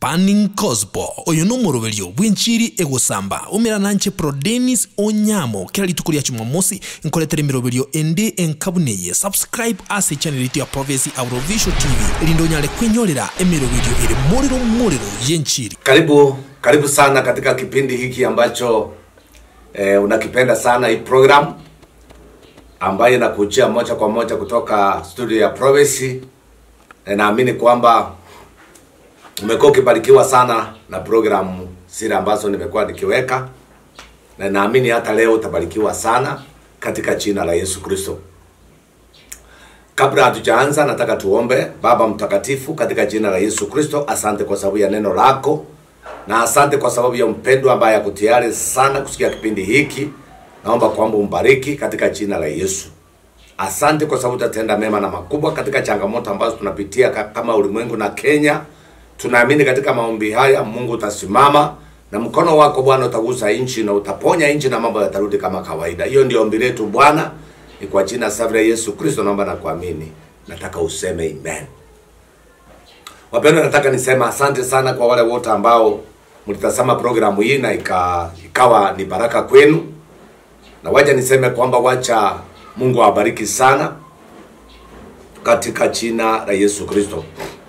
Spanning Gospel oyo no murovelio bwinchiri egosamba umira nanche Pro Dennis Onyamo kila litukulia Jumamosi nkoletere mirovelio ende enkabuneye. Subscribe ase channel yetu ya Prophecy Audiovisual TV elindo nyale kwenyolera emirovelio ili moriro yenchiri. Karibu sana katika kipindi hiki ambacho unakipenda sana, hii program ambayo inakujia moja kwa moja kutoka studio ya Prophecy. Naamini kwamba umekuwa ukibarikiwa sana na programu zile ambazo nimekuwa nikiweka, na naamini hata leo utabarikiwa sana katika jina la Yesu Kristo. Kabla hatujaanza, nataka tuombe. Baba mtakatifu, katika jina la Yesu Kristo, asante kwa sababu ya neno lako, na asante kwa sababu ya mpendwa ambaye akutiari sana kusikia kipindi hiki. Naomba kwamba umbariki katika jina la Yesu. Asante kwa sababu utatenda mema na makubwa katika changamoto ambazo tunapitia kama ulimwengu na Kenya. Tunaamini katika maombi haya Mungu utasimama na mkono wako Bwana utagusa nchi na utaponya nchi na mambo yatarudi kama kawaida. Hiyo ndio ombi letu Bwana, ni kwa jina safi la Yesu Kristo naomba na kuamini. Nataka useme amen. Wapendwa, nataka nisema asante sana kwa wale wote ambao mlitazama programu hii na ikawa ni baraka kwenu. Na wacha niseme kwamba wacha Mungu awabariki sana katika jina la Yesu Kristo.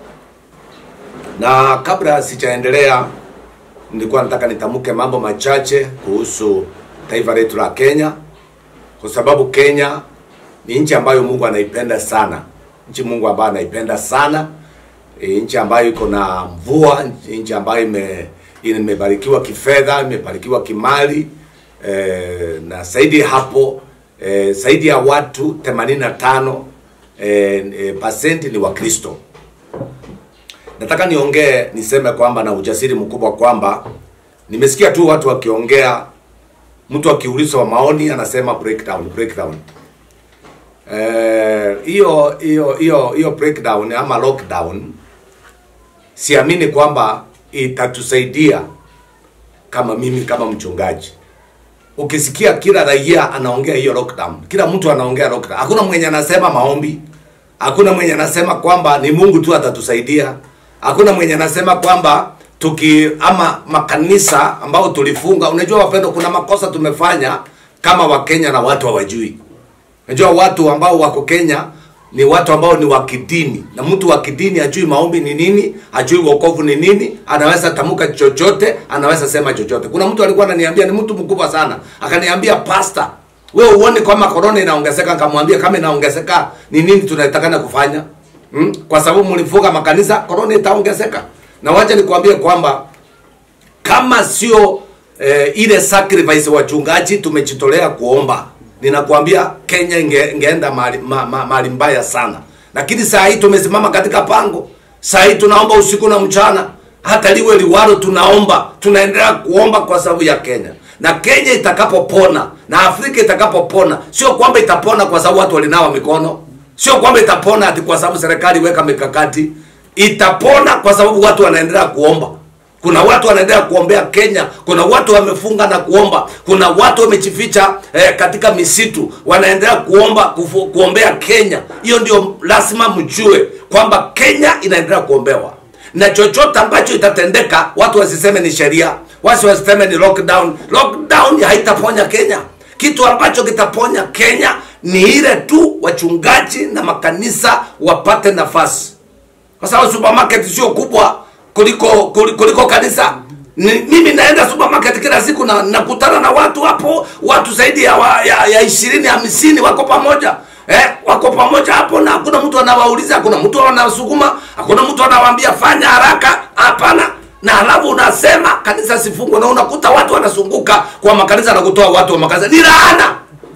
Na kabla sijaendelea, nilikuwa nataka nitamuke mambo machache kuhusu taifa letu la Kenya, kwa sababu Kenya ni nchi ambayo Mungu anaipenda sana. Nchi Mungu ambayo anaipenda sana. Nchi ambayo iko na mvua, nchi ambayo imebarikiwa kifedha, imebarikiwa kimali, na zaidi hapo zaidi ya watu 85% ni Wakristo. Nataka niseme kwamba na ujasiri mkubwa kwamba nimesikia tu watu wakiongea, mtu akiulizwa maoni anasema breakdown. Hiyo breakdown ama lockdown siamini kwamba itatusaidia kama mimi kama mchungaji. Ukisikia kila raia anaongea hiyo lockdown, kila mtu anaongea lockdown. Hakuna mwenye anasema maombi, hakuna mwenye anasema kwamba ni Mungu tu atatusaidia. Hakuna mwenye anasema kwamba ama makanisa ambao tulifunga. Unajua wapendo, kuna makosa tumefanya kama Wakenya na watu hawajui. Unajua watu ambao wako Kenya ni watu ambao ni wa kidini, na mtu wa kidini hajui maombi ni nini, hajui wokovu ni nini, anaweza tamuka chochote, anaweza sema chochote. Kuna mtu alikuwa ananiambia, ni mtu mkubwa sana, akaniambia, pastor, wewe uone kama corona inaongezeka. Nikamwambia, kama inaongezeka ni nini tunatakana kufanya? Kwa sababu mlifunga makanisa, corona itaongezeka. Na wacha nikwambie kwamba kama sio ile sacrifice wachungaji tumejitolea kuomba, ninakuambia Kenya ingeenda mahali mbaya sana. Lakini saa hii tumesimama katika pango. Saa hii tunaomba usiku na mchana, hata liwe liwalo tunaomba, tunaendelea kuomba kwa sababu ya Kenya. Na Kenya itakapopona na Afrika itakapopona, sio kwamba itapona kwa sababu watu walinawa mikono, sio kwamba itapona ati kwa sababu serikali weka mikakati. Itapona kwa sababu watu wanaendelea kuomba. Kuna watu wanaendelea kuombea Kenya, kuna watu wamefunga na kuomba, kuna watu wamejificha katika misitu wanaendelea kuombea Kenya. Hiyo ndio lazima mjue kwamba Kenya inaendelea kuombewa. Na chochote ambacho itatendeka, watu wasiseme ni sheria, watu wasiseme ni lockdown. Lockdown haitaponya Kenya. Kitu ambacho kitaponya Kenya ni ile tu wachungaji na makanisa wapate nafasi. Kwa sababu supermarket sio kubwa kuliko kanisa. Mimi naenda supermarket kila siku na nakutana na watu hapo, watu zaidi ya 20-50 wako pamoja. Wako pamoja hapo, na hakuna mtu anawauliza, hakuna mtu anawasukuma, hakuna mtu anawaambia fanya haraka. Hapana. Na alafu unasema kanisa sifungwe, na unakuta watu wanasunguka kwa makanisa na kutoa watu wa makanisa. Ni laana.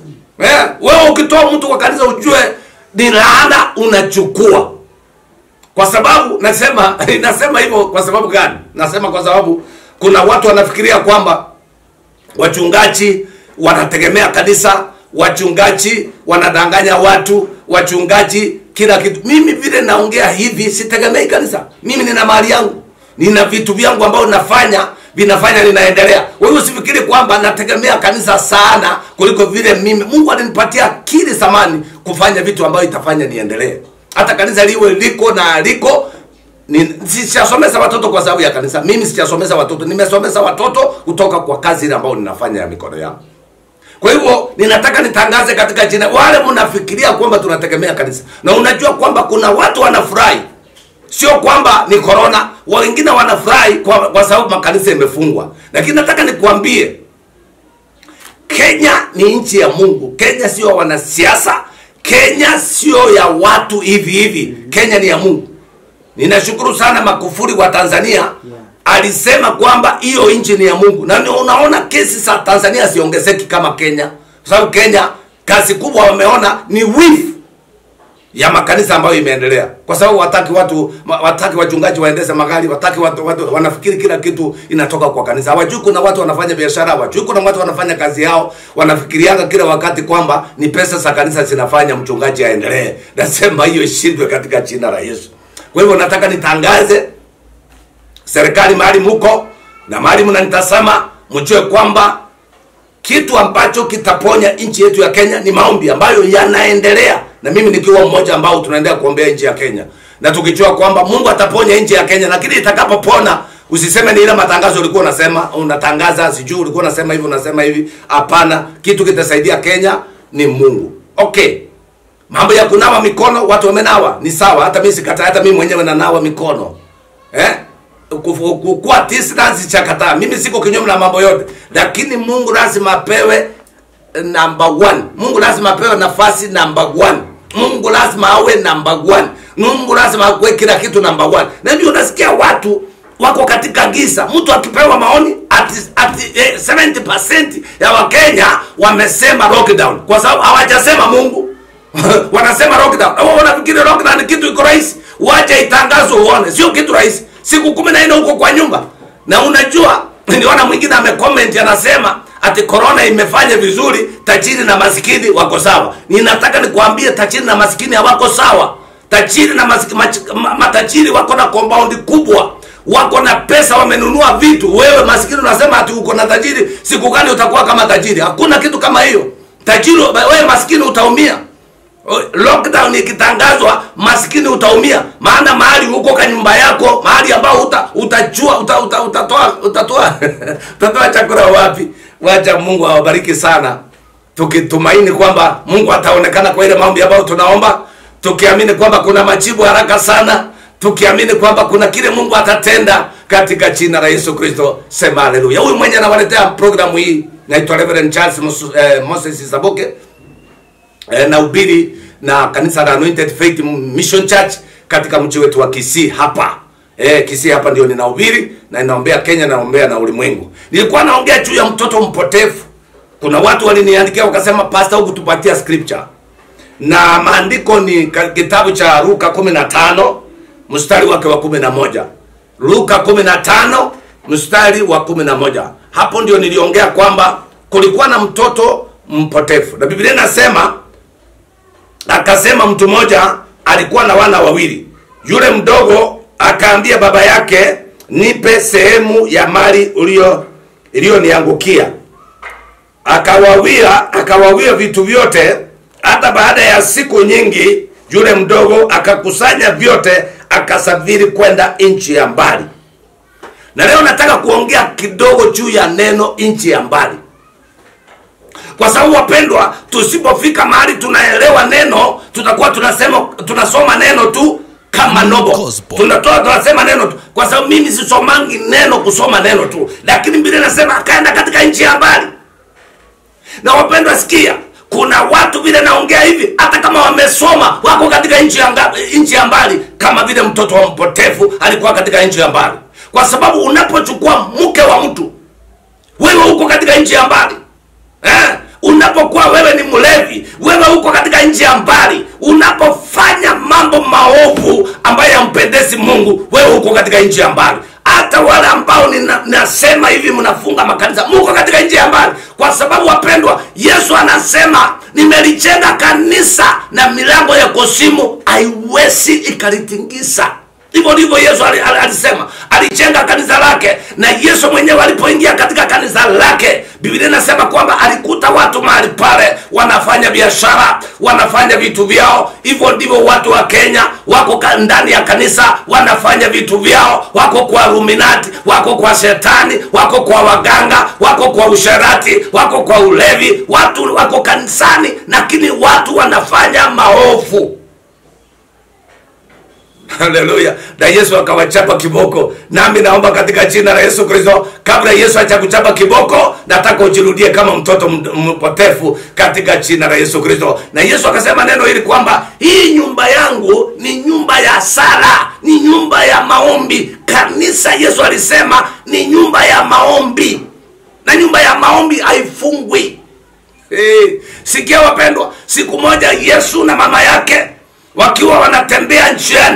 Wewe ukitoa mtu kwa kanisa ujue ni laana unachukua. Kwa sababu nasema hivyo kwa sababu gani? Nasema kwa sababu kuna watu wanafikiria kwamba wachungaji wanategemea kanisa, wachungaji wanadanganya watu, wachungaji kila kitu. Mimi vile naongea hivi sitegemei kanisa. Mimi nina mali yangu, nina vitu vyangu ambao vinafanya ninaendelea. Wewe usifikiri kwamba nategemea kanisa sana kuliko vile mimi. Mungu alinipatia akili zamani kufanya vitu ambavyo itafanya niendelee. Hata kanisa liwe liko na liko sijasomeza watoto kwa sababu ya kanisa. Mimi sijasomeza watoto, nimesomeza watoto kutoka kwa kazi ile ambayo ninafanya ya mikono yangu. Kwa hivyo ninataka nitangaze katika jina, wale mnafikiria kwamba tunategemea kanisa, na unajua kwamba kuna watu wanafurahi, sio kwamba ni corona, wengine wanafurahi kwa sababu makanisa yamefungwa. Lakini nataka nikuambie, Kenya ni nchi ya Mungu. Kenya sio wanasiasa, Kenya sio ya watu hivi hivi. Kenya ni ya Mungu. Ninashukuru sana Magufuli wa Tanzania, alisema kwamba hiyo nchi ni ya Mungu. Na unaona kesi za Tanzania siongezeki kama Kenya. Kwa sababu Kenya kazi kubwa wameona ni wivu ya makanisa ambayo imeendelea. Kwa sababu wataki wachungaji waendeshe magari, wataki watu wanafikiri kila kitu inatoka kwa kanisa. Hawajui kuna watu wanafanya biashara, hawajui kuna watu wanafanya kazi yao, wanafikirianga kila wakati kwamba ni pesa za kanisa zinafanya mchungaji aendelee. Nasema hiyo ishindwe katika jina la Yesu. Kwa hivyo nataka nitangaze, serikali mahali mko na mahali mnanitazama, mjue kwamba kitu ambacho kitaponya nchi yetu ya Kenya ni maombi ambayo yanaendelea, na mimi nikiwa mmoja ambao tunaendelea kuombea nchi ya Kenya, na tukijua kwamba Mungu ataponya nchi ya Kenya. Lakini itakapopona, usiseme ni ile matangazo ulikuwa unasema unatangaza, sijui ulikuwa unasema hivi unasema hivi. Hapana, kitu kitasaidia Kenya ni Mungu. Okay, mambo ya kunawa mikono, watu wamenawa, ni sawa, hata mimi sikataa, hata mimi mwenyewe nanawa mikono. Kwa distance chakata, mimi siko kinyume na mambo yote, lakini Mungu lazima apewe number 1. Mungu lazima apewe nafasi number 1. Mungu lazima awe number 1. Mungu lazima awe kila kitu number 1. Na ndio unasikia watu wako katika giza. Mtu akipewa maoni at 70% ya Wakenya wamesema lockdown, kwa sababu hawajasema Mungu. Wanasema lockdown. Wao wanafikiri lockdown ni kitu iko rahisi. Wacha itangazwe uone, sio kitu rahisi. Siku 14 huko kwa nyumba. Na unajua, niliona mwingine amecomment anasema ati corona imefanya vizuri, tajiri na maskini wako sawa. Ninataka nikuambie, tajiri na maskini hawako sawa. Tajiri na matajiri wako na compound kubwa, wako na pesa, wamenunua vitu. Wewe maskini unasema ati uko na tajiri, siku gani utakuwa kama tajiri? Hakuna kitu kama hiyo. Tajiri, wewe maskini utaumia. Lockdown ikitangazwa, maskini utaumia, maana mahali huko kwa nyumba yako, mahali ambao utatoa chakula wapi? Wacha Mungu awabariki sana, tukitumaini kwamba Mungu ataonekana kwa ile mambo ambayo tunaomba, tukiamini kwamba kuna majibu haraka sana, tukiamini kwamba kuna kile Mungu atatenda katika jina la Yesu Kristo. Sema haleluya. Huyu mwenye anawaletea programu hii naitwa Reverend Charles Moses Saboke, na ubiri na kanisa la Anointed Faith Mission Church katika mji wetu wa Kisii hapa. Kisii hapa ndio ninahubiri, na ninaombea Kenya, naombea na ulimwengu. Nilikuwa naongea juu ya mtoto mpotevu. Kuna watu waliniandikia wakasema, pastor, huku tupatia scripture. Na maandiko ni kitabu cha Luka 15 mstari wake wa 11. Luka 15 mstari wa 11. Hapo ndio niliongea kwamba kulikuwa na mtoto mpotevu. Na Biblia inasema, akasema mtu mmoja alikuwa na wana wawili. Yule mdogo akaambia baba yake, nipe sehemu ya mali iliyoniangukia. Akawawia vitu vyote. Hata baada ya siku nyingi, yule mdogo akakusanya vyote, akasafiri kwenda nchi ya mbali. Na leo nataka kuongea kidogo juu ya neno nchi ya mbali. Kwa sababu wapendwa, tusipofika mahali tunaelewa neno, tutakuwa tunasoma neno tu kama nobo. Tunasema neno tu. Kwa sababu mimi sisomangi neno kusoma neno tu, lakini Biblia inasema akaenda katika nchi ya mbali. Na wapendwa, sikia, kuna watu vile naongea hivi, hata kama wamesoma, wako katika nchi ya mbali, kama vile mtoto wa mpotevu alikuwa katika nchi ya mbali. Kwa sababu unapochukua mke wa mtu, wewe uko katika nchi ya mbali. Unapokuwa wewe ni mlevi, wewe uko katika nchi ya mbali. Unapofanya mambo maovu ambayo yampendezi Mungu, wewe uko katika nchi ya mbali. Hata wale ambao nasema hivi mnafunga makanisa, mko katika nchi ya mbali. Kwa sababu wapendwa, Yesu anasema, nimelijenga kanisa na milango ya kuzimu haiwezi ikalitingisa. Hivyo ndivyo Yesu alisema. Alijenga kanisa lake, na Yesu mwenyewe alipoingia katika kanisa lake, Biblia inasema kwamba alikuta watu mahali pale wanafanya biashara, wanafanya vitu vyao. Hivyo ndivyo watu wa Kenya wako ndani ya kanisa wanafanya vitu vyao, wako kwa Illuminati, wako kwa shetani, wako kwa waganga, wako kwa usherati, wako kwa ulevi. Watu wako kanisani, lakini watu wanafanya maovu. Haleluya. Na Yesu akawachapa kiboko. Nami naomba katika jina la Yesu Kristo, kabla Yesu hajakuchapa kiboko, nataka ujirudie kama mtoto mpotefu katika jina la Yesu Kristo. Na Yesu akasema neno hili kwamba hii nyumba yangu ni nyumba ya sala, ni nyumba ya maombi. Kanisa, Yesu alisema, ni nyumba ya maombi. Na nyumba ya maombi haifungwi. Sikia wapendwa, siku moja Yesu na mama yake wakiwa wanatembea njiani,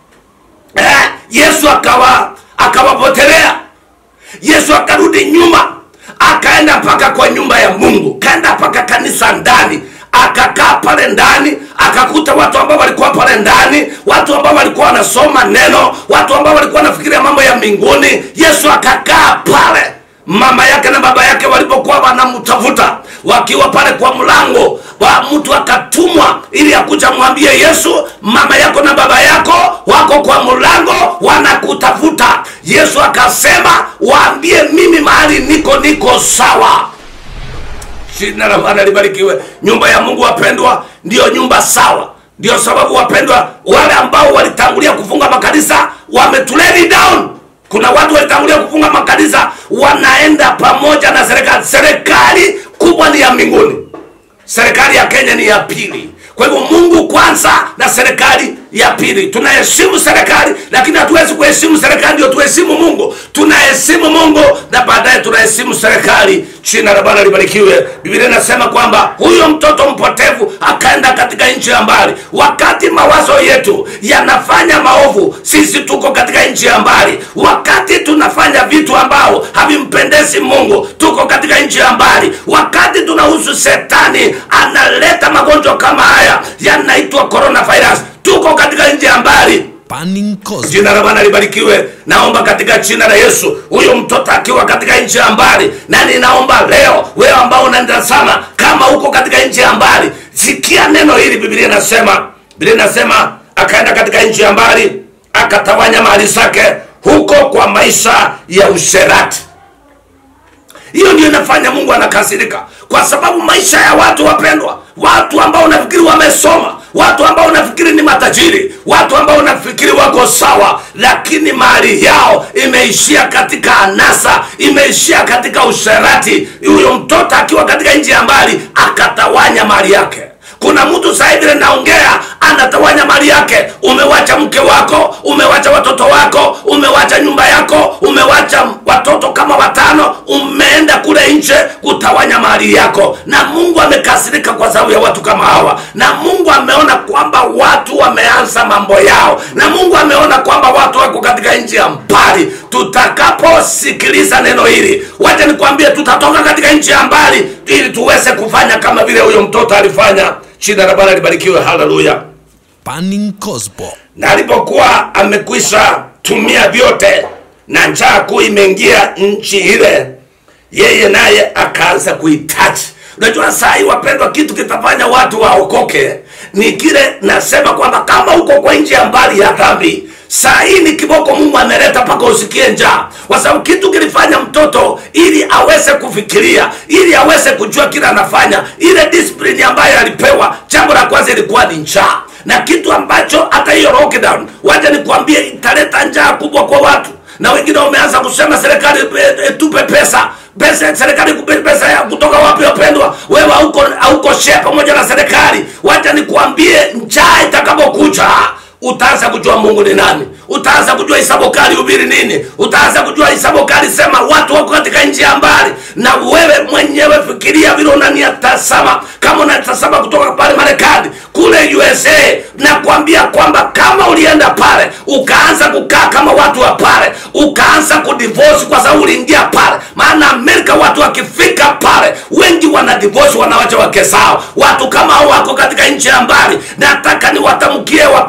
Yesu akawapotelea. Yesu akarudi nyuma, akaenda mpaka kwa nyumba ya Mungu, kaenda mpaka kanisa ndani, akakaa pale ndani, akakuta watu ambao walikuwa pale ndani, watu ambao walikuwa wanasoma neno, watu ambao walikuwa wanafikiria mambo ya mbinguni. Yesu akakaa pale. Mama yake na baba yake walipokuwa wanamtafuta, wakiwa pale kwa mlango, mtu akatumwa ili akuja mwambie Yesu, mama yako na baba yako wako kwa mlango wanakutafuta. Yesu akasema, waambie mimi mahali niko sawa. Jina la Bwana libarikiwe. Nyumba ya Mungu wapendwa, ndio nyumba sawa. Ndio sababu wapendwa, wale ambao walitangulia kufunga makanisa wametuleni down. Kuna watu walitangulia kufunga makanisa, wanaenda pamoja na serikali. Serikali kubwa ni ya mbinguni, serikali ya Kenya ni ya pili. Kwa hivyo Mungu kwanza na serikali ya pili. Tunaheshimu serikali, lakini hatuwezi kuheshimu serikali ndio tuheshimu Mungu. Tunaheshimu Mungu na baadaye tunaheshimu serikali. Jina la Bwana libarikiwe. Biblia inasema kwamba huyo mtoto mpotevu akaenda katika nchi ya mbali. Wakati mawazo yetu yanafanya maovu, sisi tuko katika nchi ya mbali. Wakati tunafanya vitu ambao havimpendezi Mungu, tuko katika nchi ya mbali. Wakati tunahusu shetani analeta magonjwa kama haya yanaitwa coronavirus, tuko katika nchi ya mbali. Jina la Bwana libarikiwe. Naomba katika jina la Yesu, huyo mtoto akiwa katika nchi ya mbali, na ninaomba leo wewe ambao unanitazama, kama uko katika nchi ya mbali, sikia neno hili. Biblia inasema akaenda katika nchi ya mbali, akatawanya mali zake huko kwa maisha ya usherati. Hiyo ndio inafanya Mungu anakasirika, kwa sababu maisha ya watu wapendwa, watu ambao unafikiri wamesoma, watu ambao unafikiri ni matajiri, watu ambao unafikiri wako sawa, lakini mali yao imeishia katika anasa, imeishia katika usherati. Huyo mtoto akiwa katika nchi ya mbali akatawanya mali yake. Kuna mtu sasa hivi naongea anatawanya mali yake. Umewacha mke wako, umewacha watoto wako, umewacha nyumba yako, umewacha watoto kama 5, umeenda kule nje kutawanya mali yako. Na Mungu amekasirika kwa sababu ya watu kama hawa. Na Mungu ameona kwamba watu wameanza mambo yao. Na Mungu ameona kwamba watu wako katika nchi ya mbali. Tutakaposikiliza neno hili, wacha nikwambie, tutatoka katika nchi ya mbali ili tuweze kufanya kama vile huyo mtoto alifanya. Jina la Bwana libarikiwe. Haleluya. Na alipokuwa amekwisha tumia vyote na njaa kuu imeingia nchi ile, yeye naye akaanza kuhitaji. Unajua saa hii wapendwa, kitu kitafanya watu waokoke ni kile nasema kwamba kama uko kwa nchi ya mbali ya dhambi, saa hii ni kiboko Mungu ameleta paka usikie njaa. Kwa sababu kitu kilifanya mtoto ili aweze kufikiria, ili aweze kujua kila anafanya, ile discipline ambayo alipewa, jambo la kwanza ilikuwa ni njaa. Na kitu ambacho hata hiyo lockdown, wacha nikwambie, italeta njaa kubwa kwa watu. Na wengine wameanza kusema serikali tupe pesa. Serikali kupe pesa ya kutoka wapi wapendwa? Wewe hauko share pamoja na serikali. Wacha nikwambie, njaa itakapokuja, utaanza kujua Mungu ni nani. Utaanza kujua hisabu kali hubiri nini. Utaanza kujua hisabu kali sema watu wako katika nchi ya mbali. Na wewe mwenyewe fikiria vile unanitazama, kama unatazama kutoka pale Marekani, kule USA, na kuambia kwamba kama ulienda pale ukaanza kukaa kama watu wa pale, ukaanza kudivorce kwa sababu uliingia pale. Maana Amerika watu wakifika pale wengi wana divorce, wanawacha wake zao. Watu kama hao wako katika nchi ya mbali. Nataka niwatamkie wapendwa,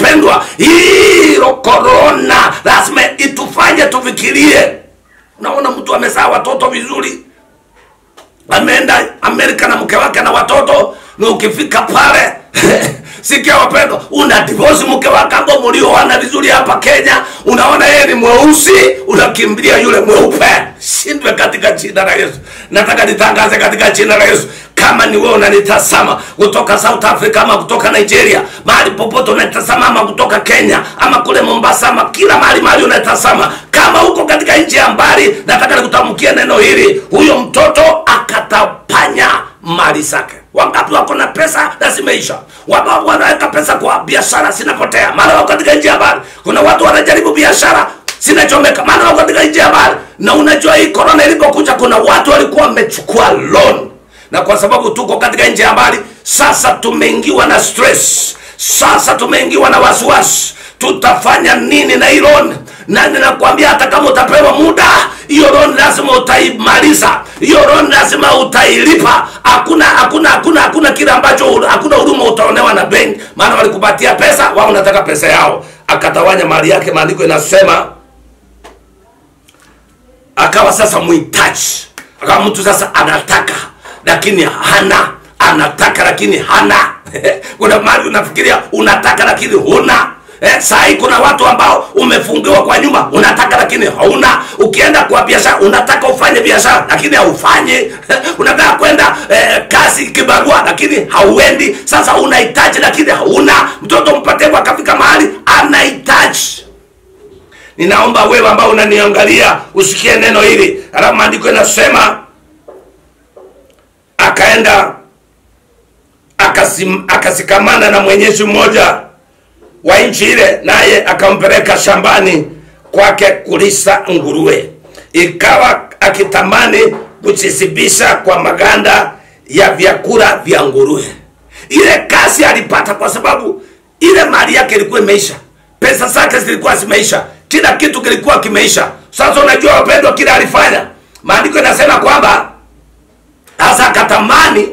hilo corona lazima itufanye tufikirie. Unaona mtu amezaa watoto vizuri, ameenda Amerika na mke wake na watoto, na ukifika pale sikia wapendo, una divorce mke wake ambao mlioana vizuri hapa Kenya, unaona yeye ni mweusi, unakimbilia yule mweupe. Shindwe katika jina la Yesu. Nataka nitangaze katika jina la Yesu, kama ni wewe unanitazama kutoka South Africa ama kutoka Nigeria, mahali popote unanitazama, ama kutoka Kenya ama kule Mombasa, ama kila mahali unanitazama, kama uko katika nchi ya mbali, nataka nikutamkia neno hili, huyo mtoto akatapanya mali zake. Wangapi wako na pesa na zimeisha? Wangapi wanaweka pesa kwa biashara zinapotea? Maana wako katika nchi ya mbali. Kuna watu wanajaribu biashara zinachomeka, maana wako katika nchi ya mbali. Na unajua hii corona ilipokuja, kuna watu walikuwa wamechukua loan, na kwa sababu tuko katika nchi ya mbali, sasa tumeingiwa na stress, sasa tumeingiwa na wasiwasi. Tutafanya nini na hii loan? Na ninakwambia hata kama utapewa muda, hiyo loan lazima utaimaliza, hiyo loan lazima utailipa. Hakuna kile ambacho, hakuna huduma utaonewa na benki, maana walikupatia pesa, wao unataka pesa yao. Akatawanya mali yake. Maandiko inasema akawa sasa muhitaji, akawa mtu sasa anataka lakini hana, anataka lakini hana. Kuna mali unafikiria unataka lakini huna. Saa hii kuna watu ambao umefungiwa kwa nyumba, unataka lakini hauna. Ukienda kwa biashara, unataka ufanye biashara lakini haufanyi. Unataka kwenda kazi kibarua lakini hauendi. Sasa unahitaji lakini hauna. Mtoto mpate kwa kafika mahali anahitaji. Ninaomba wewe ambao unaniangalia usikie neno hili. Alafu maandiko yanasema akaenda akasikamana na mwenyeji mmoja wa nchi ile, naye akampeleka shambani kwake kulisa nguruwe. Ikawa akitamani kujisibisha kwa maganda ya vyakula vya nguruwe. Ile kazi alipata kwa sababu ile mali yake ilikuwa imeisha, pesa zake zilikuwa zimeisha, kila kitu kilikuwa kimeisha. Sasa unajua wapendwa, kile alifanya, maandiko yanasema kwamba hasa akatamani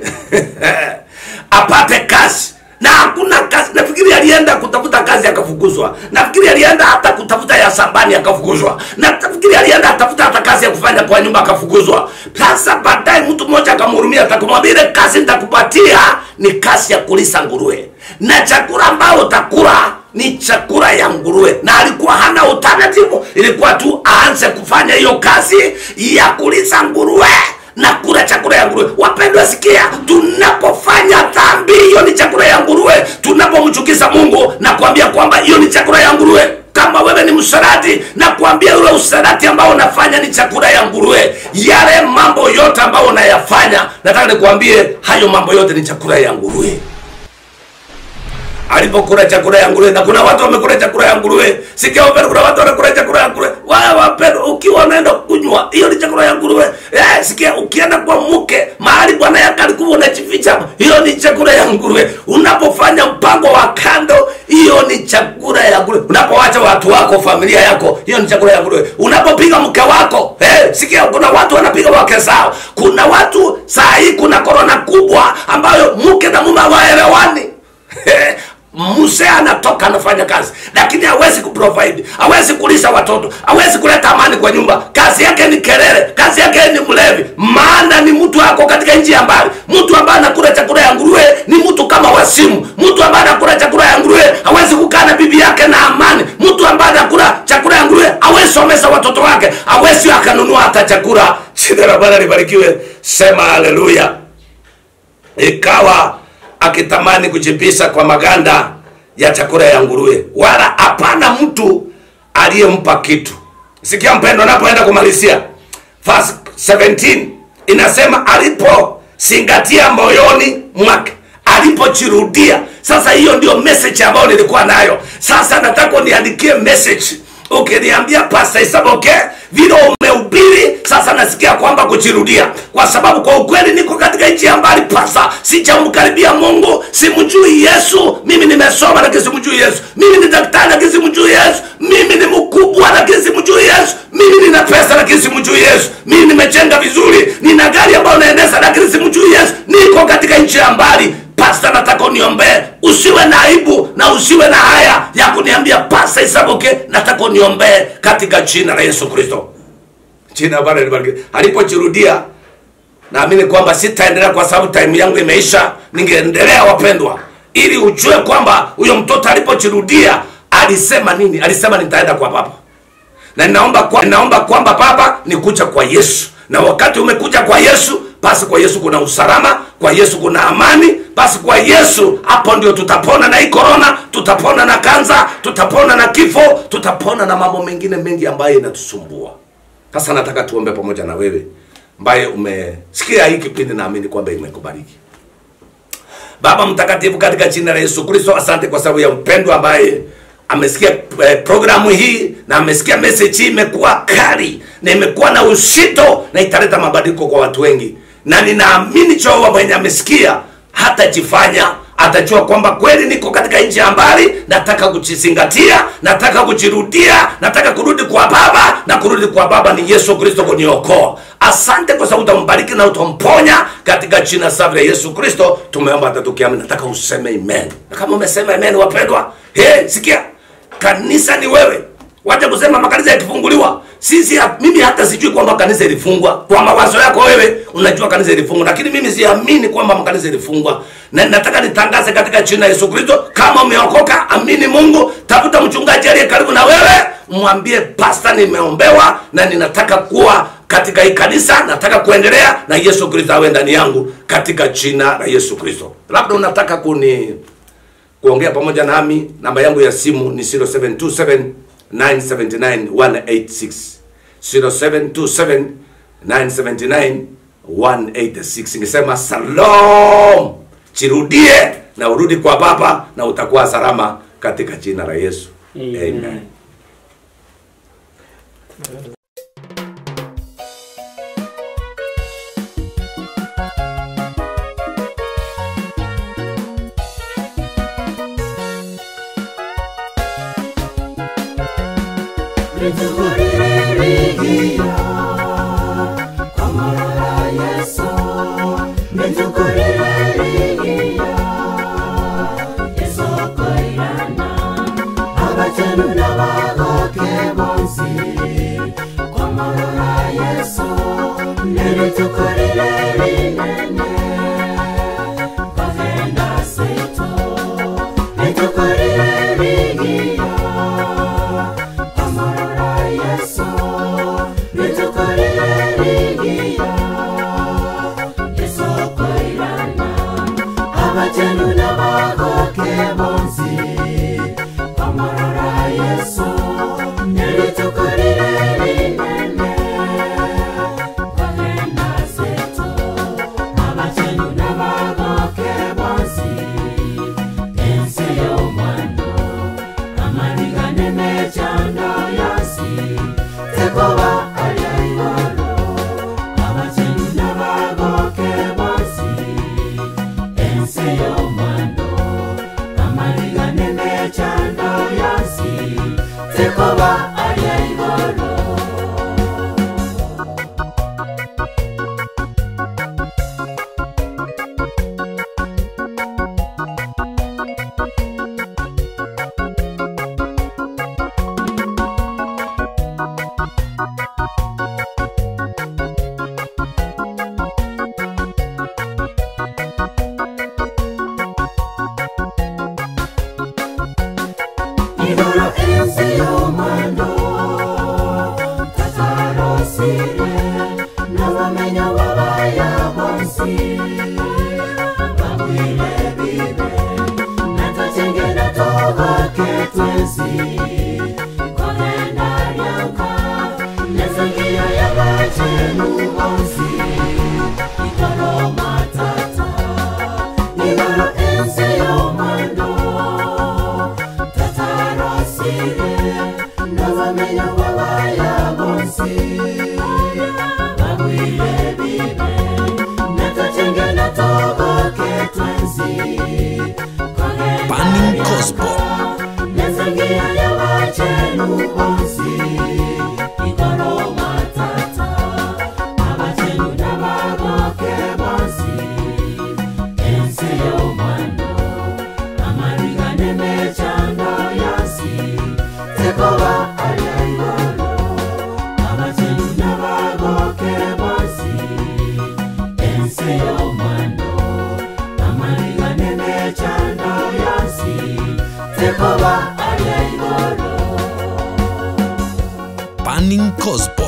apate kazi, na hakuna kazi. Nafikiri alienda kutafuta kazi akafukuzwa. Nafikiri alienda hata kutafuta ya shambani akafukuzwa. Nafikiri alienda atafuta hata kazi ya kufanya kwa nyumba akafukuzwa. Sasa baadaye mtu mmoja akamhurumia, atakumwambia ile kazi nitakupatia ni kazi ya kulisa nguruwe, na chakula ambao utakula ni chakula ya nguruwe. Na alikuwa hana alternative, ilikuwa tu aanze kufanya hiyo kazi ya kulisa nguruwe na kula chakula ya nguruwe. Wapendwa, sikia, tunapofanya dhambi, hiyo ni chakula ya nguruwe. Tunapomchukiza Mungu, na kuambia kwamba hiyo ni chakula ya nguruwe. Kama wewe ni msharati, na kuambia ule usharati ambao unafanya ni chakula ya nguruwe. Yale mambo yote ambao unayafanya, nataka nikuambie hayo mambo yote ni chakula ya nguruwe. Alipokula chakula ya nguruwe, na kuna watu wamekula chakula ya nguruwe. Sikia wapendwa, kuna watu wanakula chakula ya nguruwe. Wao wapendwa, ukiwa unaenda kunywa, hiyo ni chakula ya nguruwe. Sikia, ukienda kwa mke mahali bwana yake alikuwa unajificha, hiyo ni chakula ya nguruwe. Unapofanya mpango wa kando, hiyo ni chakula ya nguruwe. Unapoacha watu wako, familia yako, hiyo ni chakula ya nguruwe. Unapopiga mke wako, sikia, kuna watu wanapiga wake zao. Kuna watu saa hii, kuna corona kubwa ambayo mke na mume hawaelewani. Mzee anatoka anafanya kazi, lakini hawezi kuprovide, hawezi kulisha watoto, hawezi kuleta amani kwa nyumba. Kazi yake ni kelele, kazi yake ni mlevi, maana ni mtu wako katika nchi ya mbali. Mtu ambaye anakula chakula ya nguruwe ni mtu kama wasimu. Mtu ambaye anakula chakula ya nguruwe hawezi kukaa na bibi yake na amani. Mtu ambaye anakula chakula ya nguruwe hawezi somesha watoto wake, hawezi akanunua hata chakula. Jina la Bwana libarikiwe. Sema haleluya. Ikawa akitamani kujipisha kwa maganda ya chakula ya nguruwe, wala hapana mtu aliyempa kitu. Sikia mpendo, napoenda kumalizia, verse 17 inasema aliposingatia moyoni mwake, alipojirudia. Sasa hiyo ndio message ambayo nilikuwa nayo. Sasa nataka niandikie message. Ukiniambia Pastor Isaboke, vile umehubiri, sasa nasikia kwamba kujirudia. Kwa sababu kwa ukweli niko katika nchi ya mbali pasa, sijamkaribia Mungu, simjui Yesu. Mimi nimesoma lakini simjui Yesu. Mimi ni daktari lakini simjui Yesu. Mimi ni mkubwa lakini simjui Yesu. Mimi nina pesa lakini simjui Yesu. Mimi nimejenga vizuri, nina gari ambayo naendesha lakini simjui Yesu. Niko katika nchi ya mbali pastor nataka uniombee, usiwe na aibu na usiwe na haya ya kuniambia pastor Isaboke nataka uniombee katika jina la Yesu Kristo. Jina Bwana libarikiwe. Alipojirudia, naamini kwamba sitaendelea kwa sababu time yangu imeisha. Ningeendelea wapendwa, ili ujue kwamba huyo mtoto alipojirudia alisema nini. Alisema nitaenda kwa baba. Na ninaomba kwamba baba ni kuja kwa Yesu. Na wakati umekuja kwa Yesu, basi kwa Yesu kuna usalama, kwa Yesu kuna amani, basi kwa Yesu hapo ndio tutapona na hii corona, tutapona na kansa, tutapona na kifo, tutapona na mambo mengine mengi ambayo inatusumbua. Sasa nataka tuombe pamoja na wewe ambaye umesikia hii kipindi, naamini kwamba imekubariki. Baba mtakatifu, katika jina la Yesu Kristo, asante kwa sababu ya mpendwa ambaye amesikia programu hii na amesikia message hii. Imekuwa kali na imekuwa na uzito na italeta mabadiliko kwa watu wengi, na ninaamini Jehova mwenye amesikia hata jifanya atajua kwamba kweli niko katika nchi ya mbali, nataka kujizingatia, nataka kujirudia, nataka kurudi kwa baba, na kurudi kwa baba ni Yesu Kristo kuniokoa. Asante kwa sababu utambariki na utamponya katika jina safi la Yesu Kristo tumeomba hata tukiamini. Nataka useme amen. Na kama umesema amen wapendwa, sikia, kanisa ni wewe. Wacha kusema makanisa yakifunguliwa. Mimi hata sijui kwamba kanisa ilifungwa. Kwa mawazo yako wewe unajua kanisa ilifungwa, lakini mimi siamini kwamba makanisa ilifungwa. Na nataka nitangaze katika jina la Yesu Kristo, kama umeokoka, amini Mungu, tafuta mchungaji aliye karibu na wewe, mwambie pastor nimeombewa na ninataka kuwa katika hii kanisa, nataka kuendelea na Yesu Kristo awe ndani yangu katika jina la Yesu Kristo. Labda unataka kuongea pamoja nami, namba yangu ya simu ni 0727 979 186 0727 979 186. Ningesema salom, chirudie na urudi kwa baba na utakuwa salama katika jina la Yesu. Amen. Yo, Burning Gospel.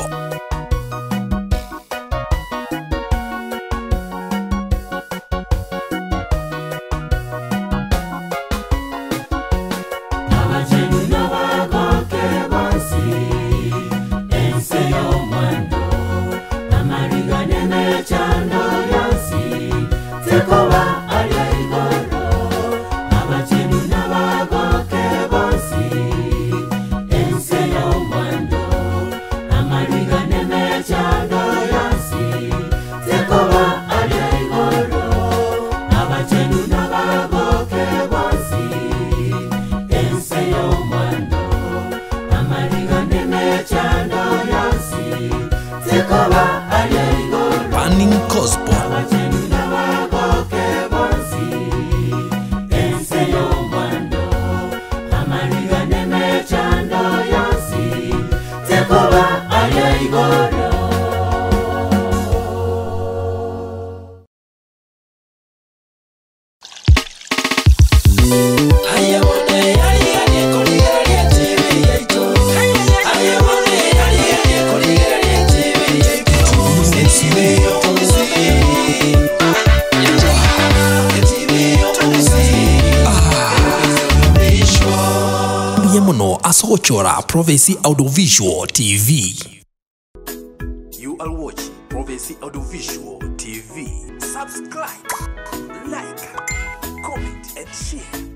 Burning Gospel. Mono Asochora Prophecy Audiovisual TV. You are watching Prophecy Audiovisual TV. Subscribe, like, comment and share.